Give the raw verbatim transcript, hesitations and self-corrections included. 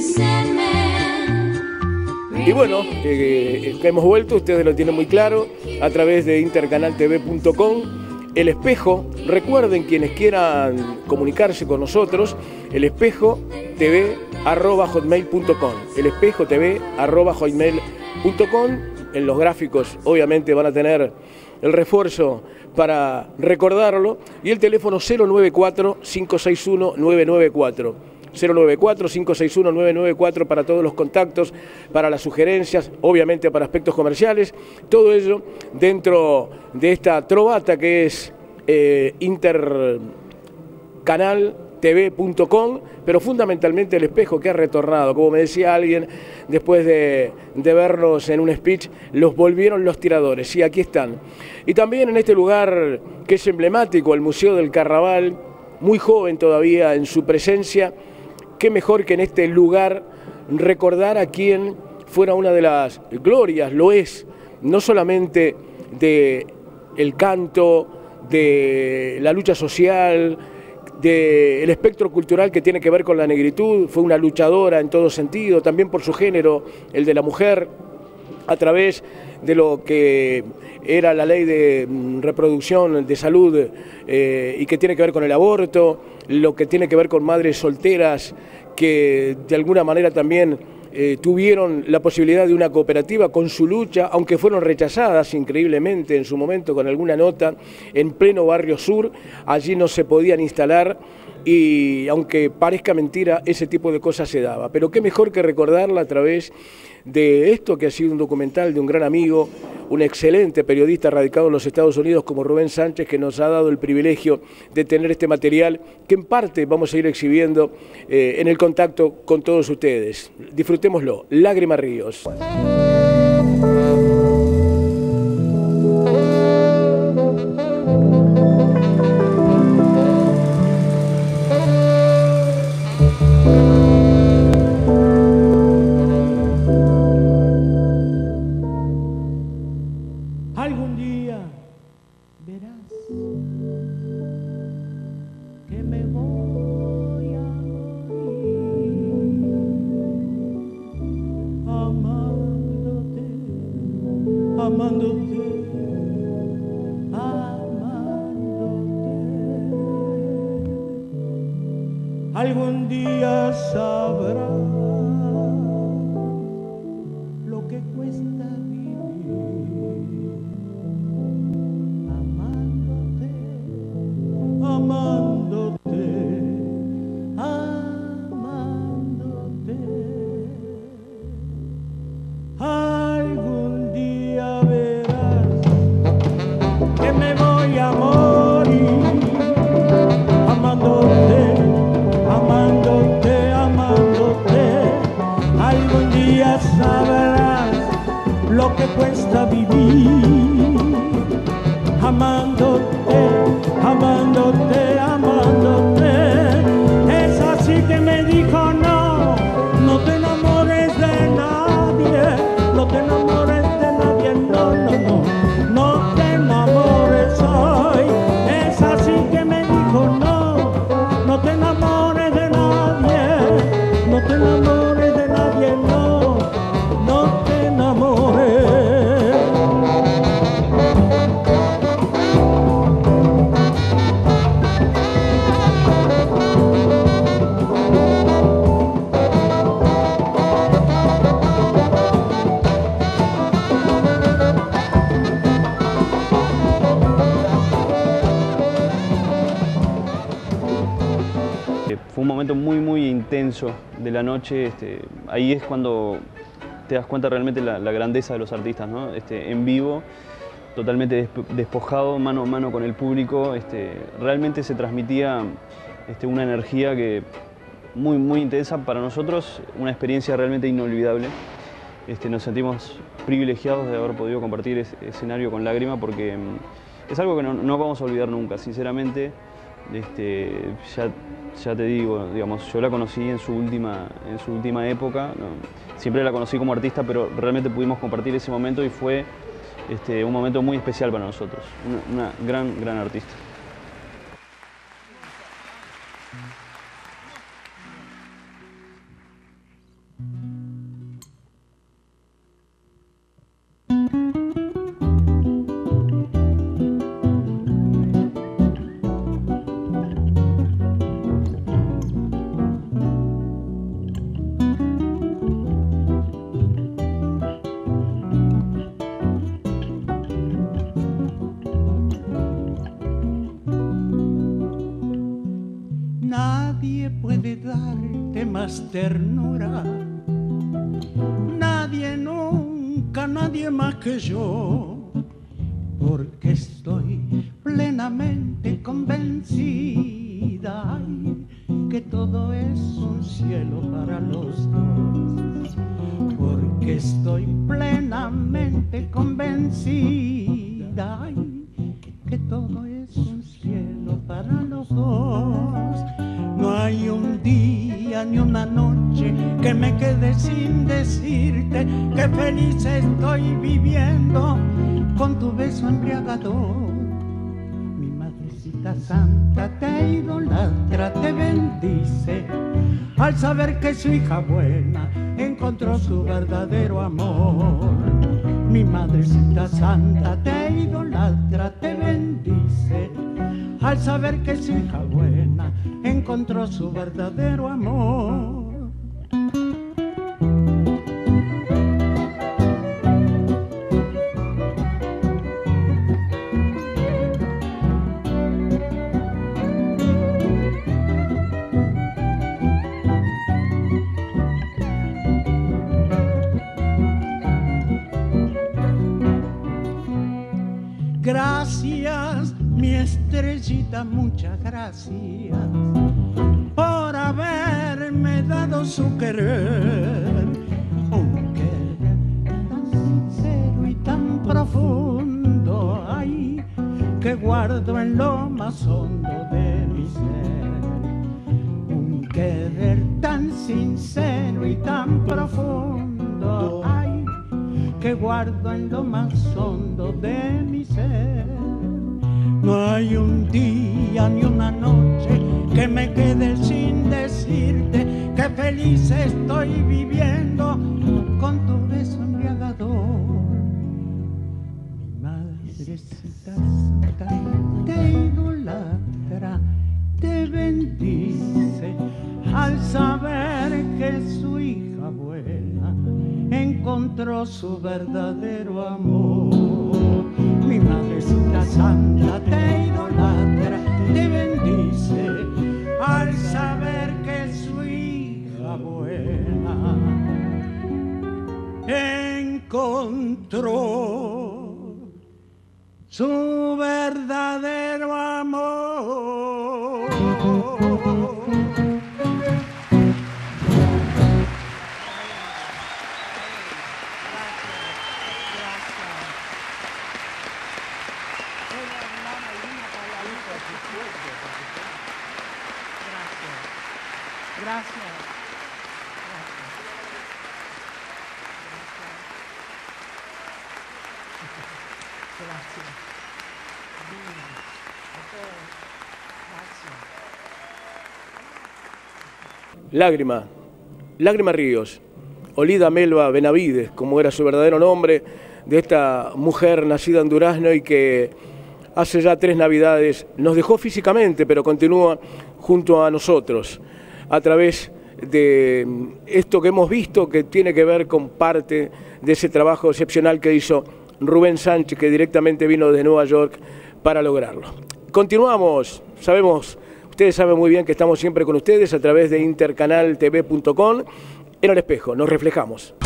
Y bueno, eh, hemos vuelto, ustedes lo tienen muy claro, a través de intercanal t v punto com. El Espejo, recuerden quienes quieran comunicarse con nosotros, el espejo t v arroba hotmail punto com. El espejo t v arroba hotmail punto com. En los gráficos obviamente van a tener el refuerzo para recordarlo. Y el teléfono cero nueve cuatro, cinco seis uno, nueve nueve cuatro. cero nueve cuatro, cinco seis uno, nueve nueve cuatro para todos los contactos, para las sugerencias, obviamente para aspectos comerciales, todo ello dentro de esta trovata que es eh, intercanal t v punto com, pero fundamentalmente El Espejo, que ha retornado, como me decía alguien después de, de vernos en un speech, los volvieron los tiradores, y aquí están. Y también en este lugar que es emblemático, el Museo del Carnaval, muy joven todavía en su presencia. Qué mejor que en este lugar recordar a quien fuera una de las glorias, lo es, no solamente del canto, de la lucha social, del espectro cultural que tiene que ver con la negritud, fue una luchadora en todo sentido, también por su género, el de la mujer, a través de lo que era la ley de reproducción, de salud, eh, y que tiene que ver con el aborto, lo que tiene que ver con madres solteras que de alguna manera también eh, tuvieron la posibilidad de una cooperativa con su lucha, aunque fueron rechazadas increíblemente en su momento con alguna nota, en pleno barrio sur, allí no se podían instalar. Y aunque parezca mentira, ese tipo de cosas se daba. Pero qué mejor que recordarla a través de esto que ha sido un documental de un gran amigo, un excelente periodista radicado en los Estados Unidos como Rubén Sánchez, que nos ha dado el privilegio de tener este material que en parte vamos a ir exhibiendo eh, en el contacto con todos ustedes. Disfrutémoslo. Lágrimas Ríos. Algún día verás que me voy a morir amándote, amándote, amándote. Algún día sabrás lo que cuesta vivir amándote, amándote. Algún día verás que me voy a morir amándote, amándote, amándote. Algún día sabrás lo que cuesta vivir amándote, amándote, amándote. Es así que me dijo no, no te enamores de nadie, no te enamores de nadie, no, no, no, no te enamores hoy. Es así que me dijo no, no te enamores de nadie, no te enamores de nadie, no, no te enamores. Fue un momento muy muy intenso de la noche, este, ahí es cuando te das cuenta realmente la, la grandeza de los artistas, ¿no? Este, en vivo, totalmente despojado, mano a mano con el público, este, realmente se transmitía este, una energía que muy muy intensa para nosotros, una experiencia realmente inolvidable. Este, nos sentimos privilegiados de haber podido compartir ese escenario con Lágrima porque es algo que no, no vamos a olvidar nunca, sinceramente. Este, ya, ya te digo, digamos, yo la conocí en su última, en su última época, ¿no? Siempre la conocí como artista, pero realmente pudimos compartir ese momento y fue este, un momento muy especial para nosotros, una, una gran, gran artista. Nadie puede darte más ternura, nadie, nunca, nadie más que yo, porque estoy plenamente convencida ay, que todo es un cielo para los dos, porque estoy plenamente convencida ay, que todo es un cielo para los dos. No hay un día ni una noche que me quede sin decirte que feliz estoy viviendo con tu beso embriagador. Mi madrecita santa te idolatra, te bendice al saber que su hija buena encontró su verdadero amor. Mi madrecita santa te idolatra, te bendice al saber que su hija buena encontró su verdadero amor. Gracias, mi estrellita, muchas gracias por haberme dado su querer, un querer tan sincero y tan profundo, ay, que guardo en lo más hondo de mi ser. Un querer tan sincero y tan profundo, ay, que guardo en lo más hondo de mi ser. No hay un día ni una noche que me quede sin decirte que feliz estoy viviendo con tu beso embriagador. Mi madrecita santa te idolatra, te bendice al saber que su hija buena encontró su verdadero amor. Mi madrecita santa te idolatra, te bendice al saber que su hija buena encontró su verdadero amor. Gracias. Gracias. Lágrima, Lágrima Ríos, Olida Melba Benavides, como era su verdadero nombre, de esta mujer nacida en Durazno y que hace ya tres navidades nos dejó físicamente, pero continúa junto a nosotros a través de esto que hemos visto, que tiene que ver con parte de ese trabajo excepcional que hizo Rubén Sánchez, que directamente vino de Nueva York para lograrlo. Continuamos, sabemos, ustedes saben muy bien que estamos siempre con ustedes a través de intercanal t v punto com. En El Espejo, nos reflejamos.